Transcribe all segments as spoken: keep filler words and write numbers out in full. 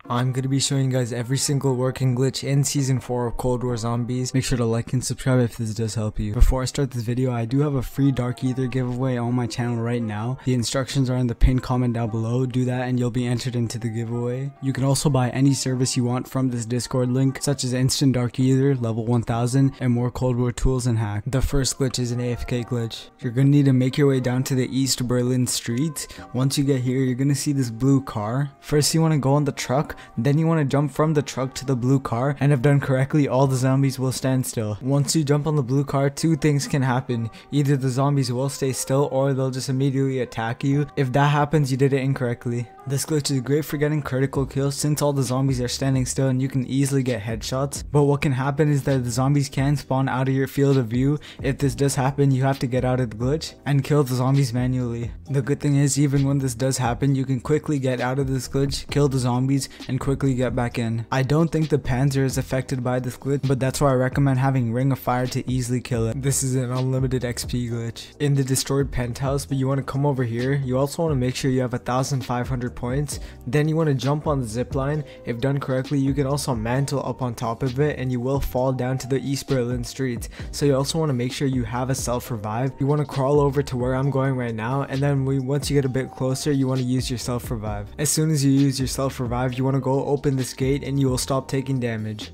I'm going to be showing you guys every single working glitch in Season four of Cold War Zombies. Make sure to like and subscribe if this does help you. Before I start this video, I do have a free Dark Aether giveaway on my channel right now. The instructions are in the pinned comment down below. Do that and you'll be entered into the giveaway. You can also buy any service you want from this Discord link, such as Instant Dark Aether, level one thousand, and more Cold War tools and hacks. The first glitch is an A F K glitch. You're going to need to make your way down to the East Berlin street. Once you get here, you're going to see this blue car. First, you want to go on the truck, then you want to jump from the truck to the blue car, and if done correctly, all the zombies will stand still. Once you jump on the blue car, two things can happen. Either the zombies will stay still or they'll just immediately attack you. If that happens, you did it incorrectly. This glitch is great for getting critical kills since all the zombies are standing still and you can easily get headshots. But what can happen is that the zombies can spawn out of your field of view. If this does happen, you have to get out of the glitch and kill the zombies manually. The good thing is, even when this does happen, you can quickly get out of this glitch, kill the zombies, and quickly get back in. I don't think the Panzer is affected by this glitch, but that's why I recommend having Ring of Fire to easily kill it. This is an unlimited X P glitch. In the destroyed penthouse, but you want to come over here. You also want to make sure you have one thousand five hundred points. Then you want to jump on the zip line. If done correctly, you can also mantle up on top of it and you will fall down to the East Berlin streets. So you also want to make sure you have a self-revive. You want to crawl over to where I'm going right now, and then we, once you get a bit closer, you want to use your self-revive. As soon as you use your self-revive, you want to go open this gate and you will stop taking damage.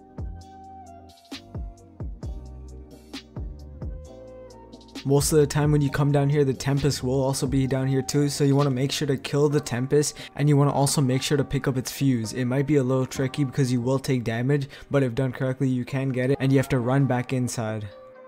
Most of the time when you come down here, the Tempest will also be down here too, so you want to make sure to kill the Tempest, and you want to also make sure to pick up its fuse. It might be a little tricky because you will take damage, but if done correctly, you can get it, and you have to run back inside.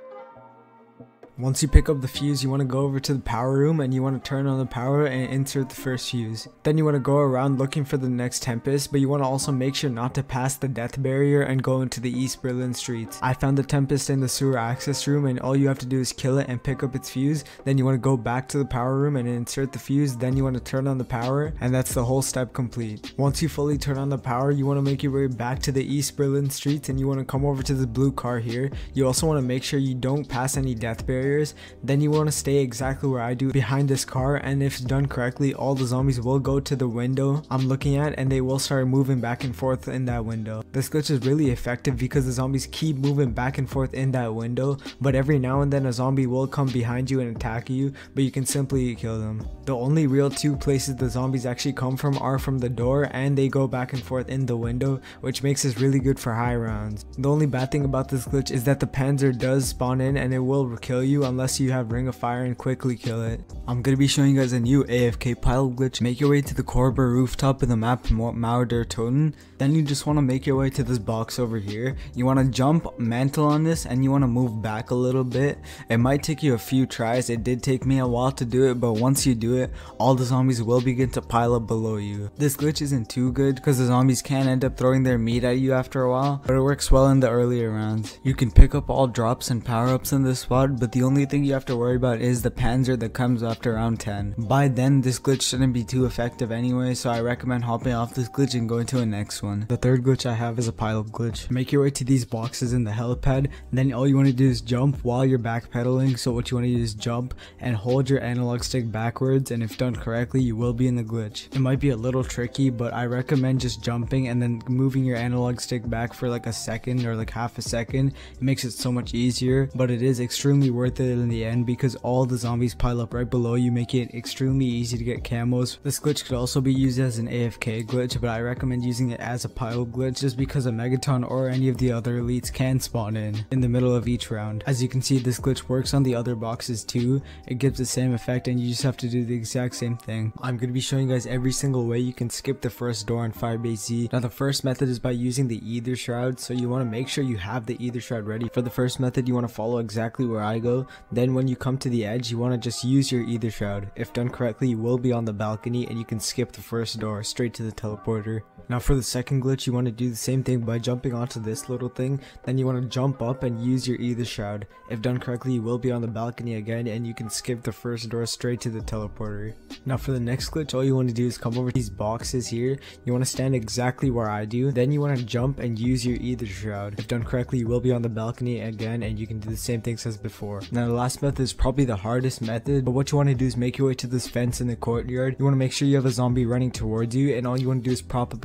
Once you pick up the fuse, you want to go over to the power room and you want to turn on the power and insert the first fuse. Then you want to go around looking for the next Tempest, but you want to also make sure not to pass the death barrier and go into the East Berlin streets. I found the Tempest in the sewer access room, and all you have to do is kill it and pick up its fuse. Then you want to go back to the power room and insert the fuse. Then you want to turn on the power, and that's the whole step complete. Once you fully turn on the power, you want to make your way back to the East Berlin streets and you want to come over to the blue car here. You also want to make sure you don't pass any death barriers. Then you want to stay exactly where I do, behind this car, and if done correctly, all the zombies will go to the window I'm looking at and they will start moving back and forth in that window. This glitch is really effective because the zombies keep moving back and forth in that window, but every now and then a zombie will come behind you and attack you, but you can simply kill them. The only real two places the zombies actually come from are from the door, and they go back and forth in the window, which makes this really good for high rounds. The only bad thing about this glitch is that the Panzer does spawn in and it will kill you unless you have Ring of Fire and quickly kill it. I'm going to be showing you guys a new A F K pilot glitch. Make your way to the Korber rooftop in the map Mauer der Toten. Then you just want to make your way to this box over here. You want to jump, mantle on this, and you want to move back a little bit. It might take you a few tries. It did take me a while to do it, but once you do it, all the zombies will begin to pile up below you. This glitch isn't too good because the zombies can end up throwing their meat at you after a while, but it works well in the earlier rounds. You can pick up all drops and power-ups in this spot, but the only thing you have to worry about is the Panzer that comes after round ten. By then, this glitch shouldn't be too effective anyway, so I recommend hopping off this glitch and going to a next one. The third glitch I have is a pilot glitch. Make your way to these boxes in the helipad, then all you want to do is jump while you're backpedaling. So what you want to do is jump and hold your analog stick backwards, and if done correctly, you will be in the glitch. It might be a little tricky, but I recommend just jumping and then moving your analog stick back for like a second or like half a second. It makes it so much easier, but it is extremely worth it in the end because all the zombies pile up right below you, making it extremely easy to get camos. This glitch could also be used as an A F K glitch, but I recommend using it as a pilot glitch just because a Megaton or any of the other elites can spawn in in the middle of each round. As you can see, this glitch works on the other boxes too. It gives the same effect and you just have to do the exact same thing. I'm going to be showing you guys every single way you can skip the first door on Firebase Z. Now the first method is by using the Aether Shroud, so you want to make sure you have the Aether Shroud ready. For the first method, you want to follow exactly where I go. Then when you come to the edge, you want to just use your Aether Shroud. If done correctly, you will be on the balcony and you can skip the first door straight to the teleporter. Now for the second glitch, you want to do the same thing by jumping onto this little thing. Then you want to jump up and use your Aether Shroud. If done correctly, you will be on the balcony again and you can skip the first door straight to the teleporter. Now for the next glitch, all you want to do is come over to these boxes here. You want to stand exactly where I do. Then you want to jump and use your Aether Shroud. If done correctly, you will be on the balcony again and you can do the same things as before. Now the last method is probably the hardest method, but what you want to do is make your way to this fence in the courtyard. You want to make sure you have a zombie running towards you, and all you want to do is prop up against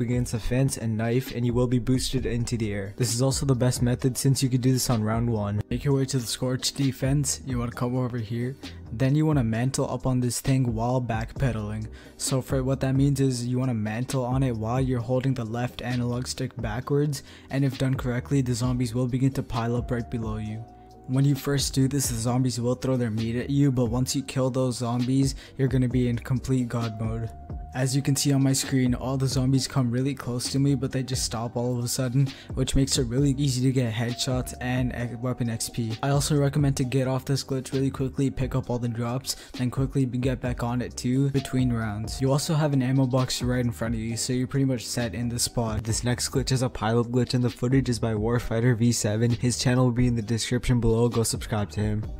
against a fence and knife, and you will be boosted into the air. This is also the best method since you can do this on round one. Make your way to the Scorch defense. You want to come over here. Then you want to mantle up on this thing while backpedaling. So for what that means is you want to mantle on it while you're holding the left analog stick backwards, and if done correctly, the zombies will begin to pile up right below you. When you first do this, the zombies will throw their meat at you, but once you kill those zombies, you're going to be in complete god mode. As you can see on my screen, all the zombies come really close to me, but they just stop all of a sudden, which makes it really easy to get headshots and weapon X P. I also recommend to get off this glitch really quickly, pick up all the drops, then quickly get back on it too between rounds. You also have an ammo box right in front of you, so you're pretty much set in the spot. This next glitch is a pilot glitch, and the footage is by Warfighter V seven. His channel will be in the description below, go subscribe to him.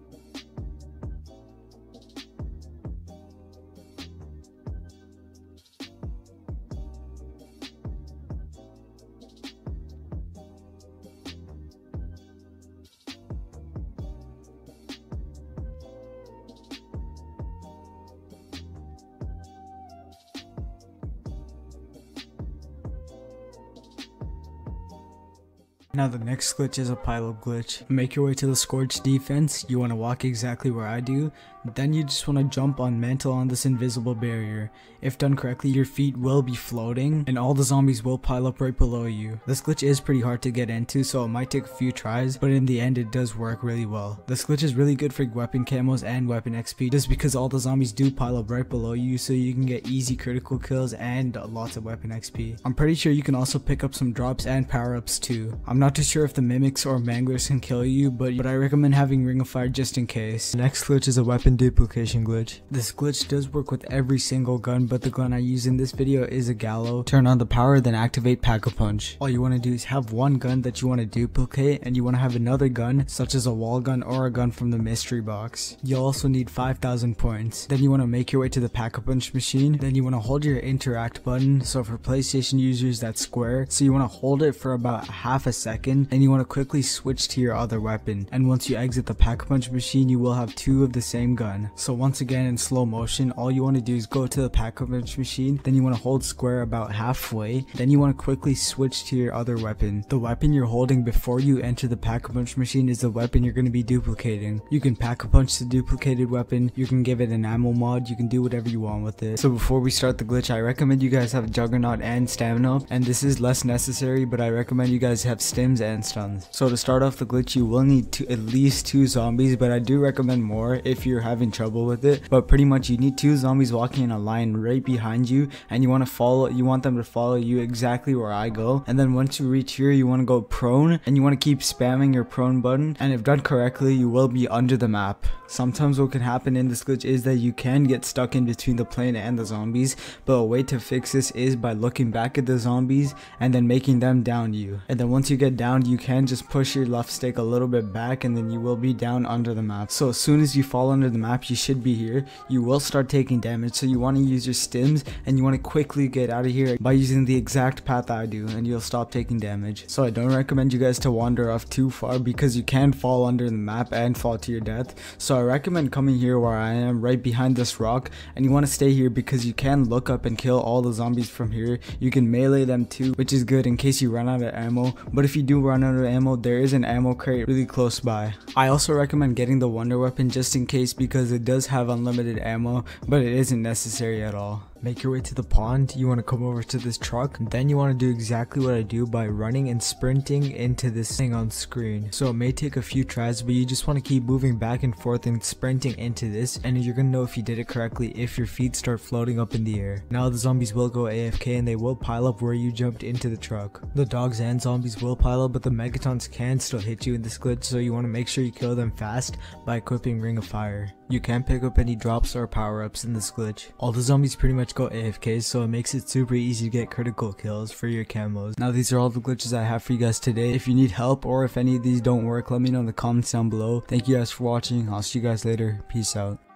Now the next glitch is a pilot glitch. Make your way to the Scorch defense. You want to walk exactly where I do. Then you just want to jump on mantle on this invisible barrier. If done correctly, your feet will be floating and all the zombies will pile up right below you. This glitch is pretty hard to get into, so it might take a few tries, but in the end it does work really well. This glitch is really good for weapon camos and weapon X P just because all the zombies do pile up right below you, so you can get easy critical kills and lots of weapon X P. I'm pretty sure you can also pick up some drops and power-ups too. I'm not too sure if the mimics or manglers can kill you, but, but I recommend having Ring of Fire just in case. The next glitch is a weapon duplication glitch. This glitch does work with every single gun, but the gun I use in this video is a Gallo. Turn on the power, then activate Pack-a-Punch. All you want to do is have one gun that you want to duplicate, and you want to have another gun such as a wall gun or a gun from the mystery box. You'll also need five thousand points. Then you want to make your way to the Pack-a-Punch machine. Then you want to hold your interact button. So for PlayStation users, that's square. So you want to hold it for about half a second, and you want to quickly switch to your other weapon. And once you exit the Pack-a-Punch machine, you will have two of the same gun. So once again in slow motion, all you want to do is go to the Pack-a-Punch machine, then you want to hold square about halfway, then you want to quickly switch to your other weapon. The weapon you're holding before you enter the Pack-a-Punch machine is the weapon you're going to be duplicating. You can Pack-a-Punch the duplicated weapon, you can give it an ammo mod, you can do whatever you want with it. So before we start the glitch, I recommend you guys have Juggernaut and Stamina, and this is less necessary, but I recommend you guys have stims and stuns. So to start off the glitch, you will need to at least two zombies, but I do recommend more if you're having trouble with it. But pretty much you need two zombies walking in a line right behind you, and you want to follow you want them to follow you exactly where I go. And then once you reach here, you want to go prone, and you want to keep spamming your prone button, and if done correctly, you will be under the map. Sometimes what can happen in this glitch is that you can get stuck in between the plane and the zombies, but a way to fix this is by looking back at the zombies and then making them down you. And then once you get down, you can just push your left stick a little bit back, and then you will be down under the map. So as soon as you fall under the map, you should be here. You will start taking damage, so you want to use your stims, and you want to quickly get out of here by using the exact path I do, and you'll stop taking damage. So I don't recommend you guys to wander off too far because you can fall under the map and fall to your death. So I recommend coming here where I am, right behind this rock, and you want to stay here because you can look up and kill all the zombies from here. You can melee them too, which is good in case you run out of ammo, but if you do run out of ammo, there is an ammo crate really close by. I also recommend getting the wonder weapon just in case because it does have unlimited ammo, but it isn't necessary at all. Make your way to the pond, you want to come over to this truck, then you want to do exactly what I do by running and sprinting into this thing on screen. So it may take a few tries, but you just want to keep moving back and forth and sprinting into this, and you're going to know if you did it correctly if your feet start floating up in the air. Now the zombies will go A F K and they will pile up where you jumped into the truck. The dogs and zombies will pile up, but the Megatons can still hit you in this glitch, so you want to make sure you kill them fast by equipping Ring of Fire. You can't pick up any drops or power-ups in this glitch. All the zombies pretty much go A F K, so it makes it super easy to get critical kills for your camos. Now these are all the glitches I have for you guys today. If you need help or if any of these don't work, let me know in the comments down below. Thank you guys for watching. I'll see you guys later. Peace out.